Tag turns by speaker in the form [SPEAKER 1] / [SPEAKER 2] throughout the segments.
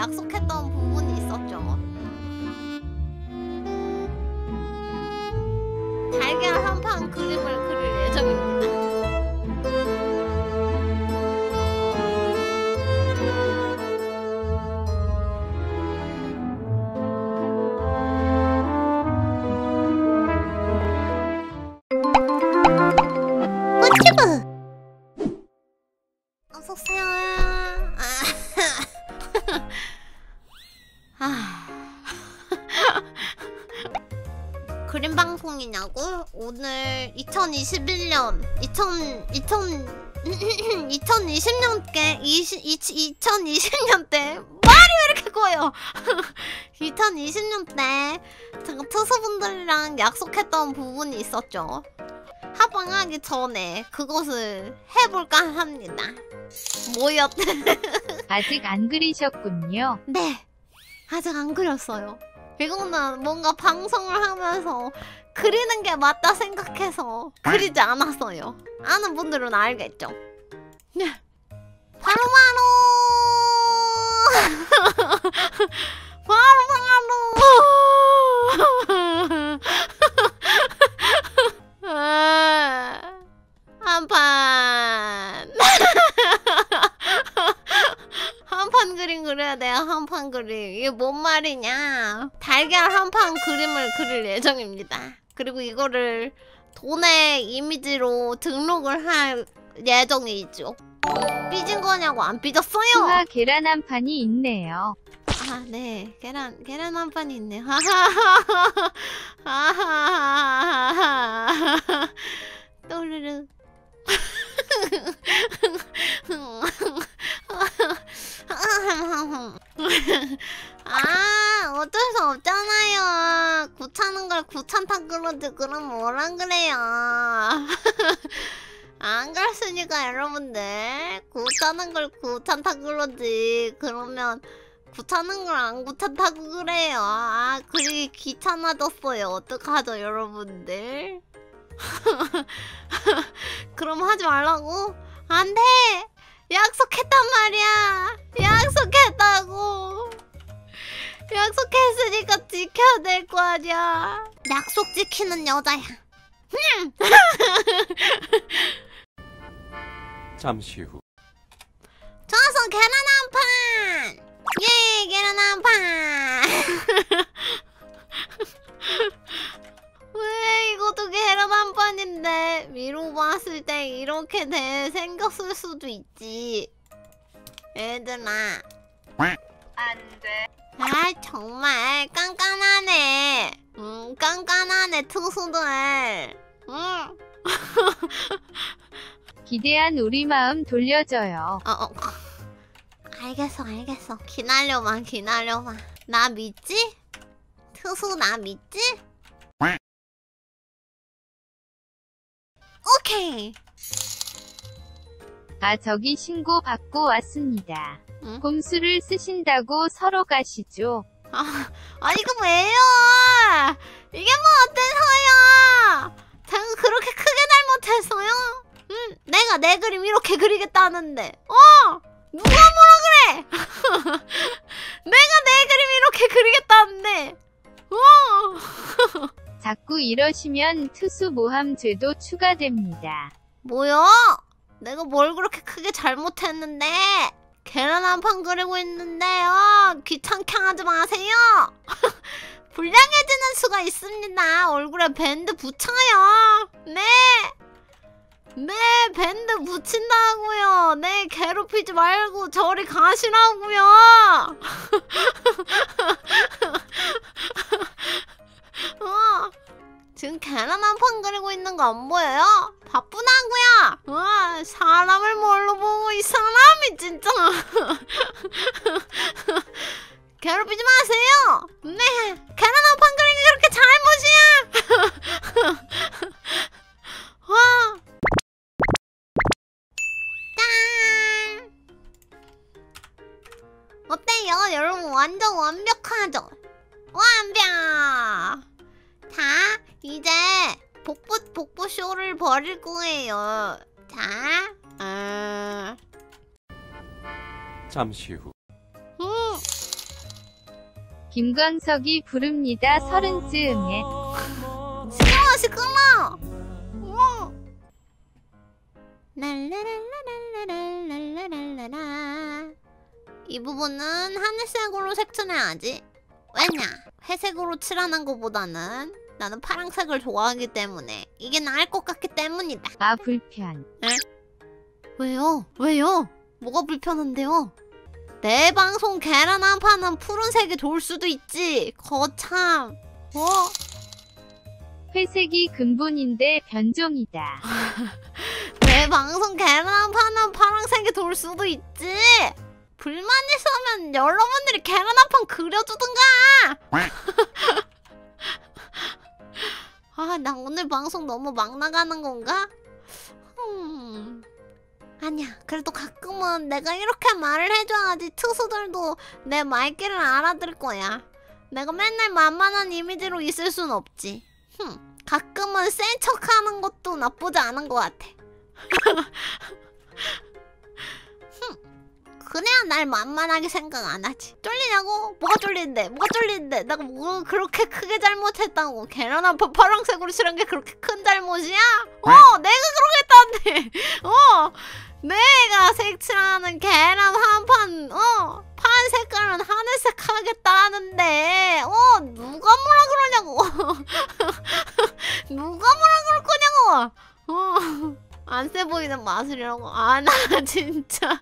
[SPEAKER 1] 약속했던 부분이 있었죠. 달걀 한 판 그림을 그릴 예정입니다. 유튜브 어서오세요. 그림 방송이냐고? 오늘 2021년 2020년 때 말이 왜 이렇게 꼬여? 2020년 때 제가 투수분들이랑 약속했던 부분이 있었죠. 합방하기 전에 그것을 해볼까 합니다. 뭐였대?
[SPEAKER 2] 아직 안 그리셨군요.
[SPEAKER 1] 네, 아직 안 그렸어요. 이거는 뭔가 방송을 하면서 그리는 게 맞다 생각해서 그리지 않았어요. 아는 분들은 알겠죠? 네. 바로바로 한판 한판 그림 그려야 돼요. 한판 그림. 이게 뭔 말이냐. 달걀 한 판 그림을 그릴 예정입니다. 그리고 이거를 돈의 이미지로 등록을 할 예정이죠. 삐진 거냐고. 안 삐졌어요.
[SPEAKER 2] 수화 계란 한 판이 있네요.
[SPEAKER 1] 아, 네. 계란 한 판이 있네요. 하하하하하하. 또르르. 아, 어쩔 수 없잖아요. 귀찮은 걸 귀찮다 그러지. 그럼 뭐라 그래요. 안 그랬으니까 여러분들 귀찮은 걸 귀찮다 그러지. 그러면 귀찮은 걸 안 귀찮다고 그래요. 아, 그게 귀찮아졌어요. 어떡하죠 여러분들. 그럼 하지 말라고? 안 돼! 약속했단 말이야! 약속했다고! 약속했으니까 지켜야 될 거 아니야. 약속 지키는 여자야.
[SPEAKER 3] 잠시 후.
[SPEAKER 1] 좋아서 계란 한 판! 예, 계란 한 판! 왜 이것도 계란 한 판인데 위로 봤을 때 이렇게 생겼을 수도 있지. 얘들아.
[SPEAKER 2] 안 돼.
[SPEAKER 1] 아, 정말 깐깐하네. 깐깐하네 투수들.
[SPEAKER 2] 기대한 우리 마음 돌려줘요.
[SPEAKER 1] 알겠어. 기다려봐. 나 믿지? 투수 나 믿지? 오케이.
[SPEAKER 2] 아, 저기 신고 받고 왔습니다.
[SPEAKER 1] 응?
[SPEAKER 2] 꼼수를 쓰신다고 서로 가시죠.
[SPEAKER 1] 아 이거 왜요? 이게 뭐 어때서요? 제가 그렇게 크게 잘못했어요? 내가 내 그림 이렇게 그리겠다는데 누가 뭐라 그래? 내가 내 그림 이렇게 그리겠다는데
[SPEAKER 2] 자꾸 이러시면 투수 모함죄도 추가됩니다.
[SPEAKER 1] 뭐야? 내가 뭘 그렇게 크게 잘못했는데? 계란 한 판 그리고 있는데요. 귀찮게 하지 마세요. 불량해지는 수가 있습니다. 얼굴에 밴드 붙여요. 네, 밴드 붙인다고요. 네, 괴롭히지 말고 저리 가시라고요. 지금 계란 한 판 그리고 있는 거 안 보여요? 바쁘다고요. 사람을 뭘로 보고 이 사람이 진짜. 괴롭히지 마세요. 네, 계란 한 판 그리는 게 그렇게 잘못이야. 와. 짠. 어때요? 여러분 완전 완벽하죠? 완벽. 자, 이제 복부 쇼를 벌일 거예요. 자,
[SPEAKER 3] 잠시 후.
[SPEAKER 2] 김광석이 부릅니다. 30쯤에.
[SPEAKER 1] 시끄러. 랄라랄라랄라랄라랄라라. 이 부분은 하늘색으로 색칠해야지. 왜냐? 회색으로 칠하는 것보다는 나는 파란색을 좋아하기 때문에 이게 나을 것 같기 때문이다.
[SPEAKER 2] 아, 불편.
[SPEAKER 1] 왜요? 뭐가 불편한데요? 내 방송 계란 한 판은 푸른색이 좋을 수도 있지. 거참.
[SPEAKER 2] 회색이 근본인데 변종이다.
[SPEAKER 1] 내 방송 계란 한 판은 파란색이 돌 수도 있지. 불만 있으면 여러분들이 계란 한 판 그려주든가. 아, 나 오늘 방송 너무 막 나가는 건가? 아니야. 그래도 가끔은 내가 이렇게 말을 해줘야지 투수들도 내 말귀를 알아들 거야. 내가 맨날 만만한 이미지로 있을 순 없지. 가끔은 센 척하는 것도 나쁘지 않은 것 같아. 그래야 날 만만하게 생각 안 하지. 쫄리냐고? 뭐가 쫄리는데? 내가 뭐 그렇게 크게 잘못했다고? 계란 한 판 파란색으로 칠한 게 그렇게 큰 잘못이야? 내가 그러겠다는데. 내가 색칠하는 계란 한 판, 파란 색깔은 하늘색 하겠다는데, 누가 뭐라 그러냐고. 누가 뭐라 그럴 거냐고. 안 세 보이는 마술이라고. 아, 나 진짜.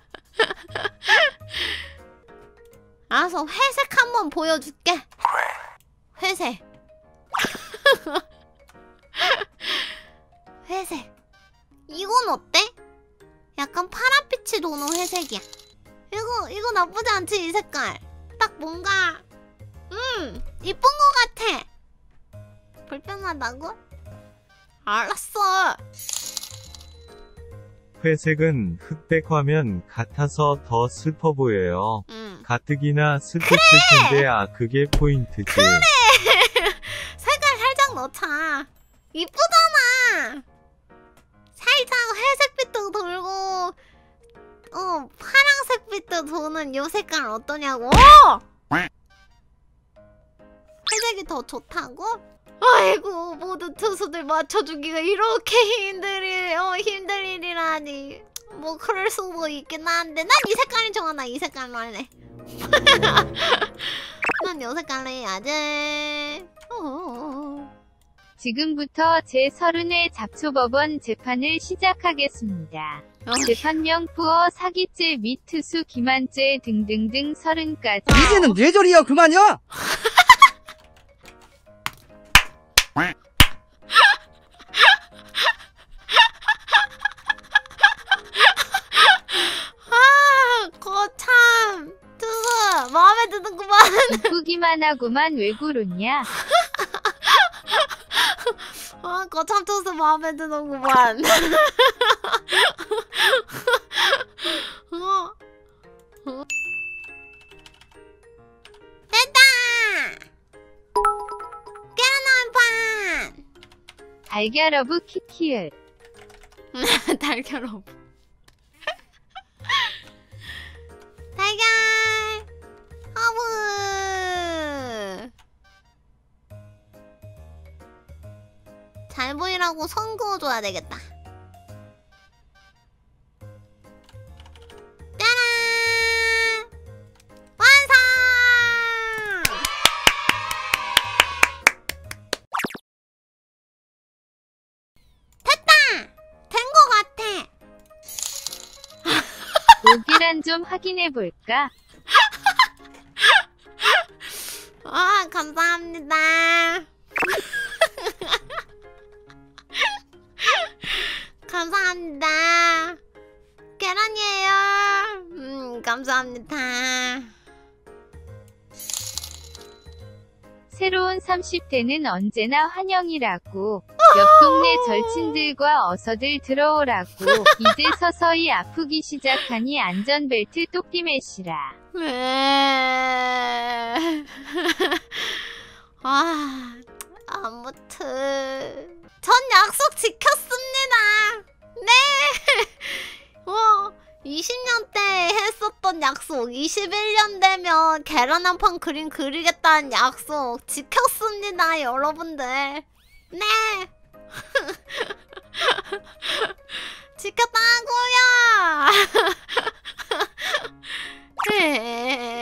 [SPEAKER 1] 알았어, 회색 한번 보여줄게. 회색. 회색. 이건 어때? 약간 파란빛이 도는 회색이야. 이거 나쁘지 않지, 이 색깔. 딱 뭔가 이쁜 것 같아. 불편하다고? 알았어.
[SPEAKER 3] 회색은 흑백 화면 같아서 더 슬퍼 보여요. 가뜩이나 슬펐을 텐데 그게 포인트지.
[SPEAKER 1] 그래! 색깔 살짝 넣자. 이쁘잖아. 살짝 회색빛도 돌고 파란색빛도 도는 요 색깔 어떠냐고? 회색이 더 좋다고? 아이고, 모든 투수들 맞춰주기가 이렇게 힘들 일이라니. 뭐 그럴 수도 있긴 한데 난 이 색깔이 좋아. 나 이 색깔로 할래. 난 요 색깔로 해야지.
[SPEAKER 2] 지금부터 제30회 잡초법원 재판을 시작하겠습니다. 재판명 푸어 사기죄 및 투수 기만죄 등등등 30가지.
[SPEAKER 4] 이제는 뇌절이요 그만요.
[SPEAKER 1] 거참 투수 마음에 드는구만.
[SPEAKER 2] 이쁘기만 하고만 왜 그러냐.
[SPEAKER 1] 거참 투수 마음에 드는구만. 됐다. 깨어난 판.
[SPEAKER 2] 달걀러브 키키을.
[SPEAKER 1] 달걀. 달걀 허브. 잘 보이라고 선 그어줘야 되겠다. 짜란! 완성! 됐다! 된 거 같아.
[SPEAKER 2] 오기란 좀 확인해볼까?
[SPEAKER 1] 감사합니다. 감사합니다. 계란이에요. 감사합니다.
[SPEAKER 2] 새로운 30대는 언제나 환영이라고. 옆 동네 절친들과 어서들 들어오라고. 이제 서서히 아프기 시작하니 안전벨트 똑띠 매시라.
[SPEAKER 1] 네. 아무튼 전 약속 지켰습니다. 네. 20년 때 했었던 그리겠다는 약속 21년 되면 계란 한 판 그림 그리겠다는 약속 지켰습니다 여러분들. 네 지켰다고요.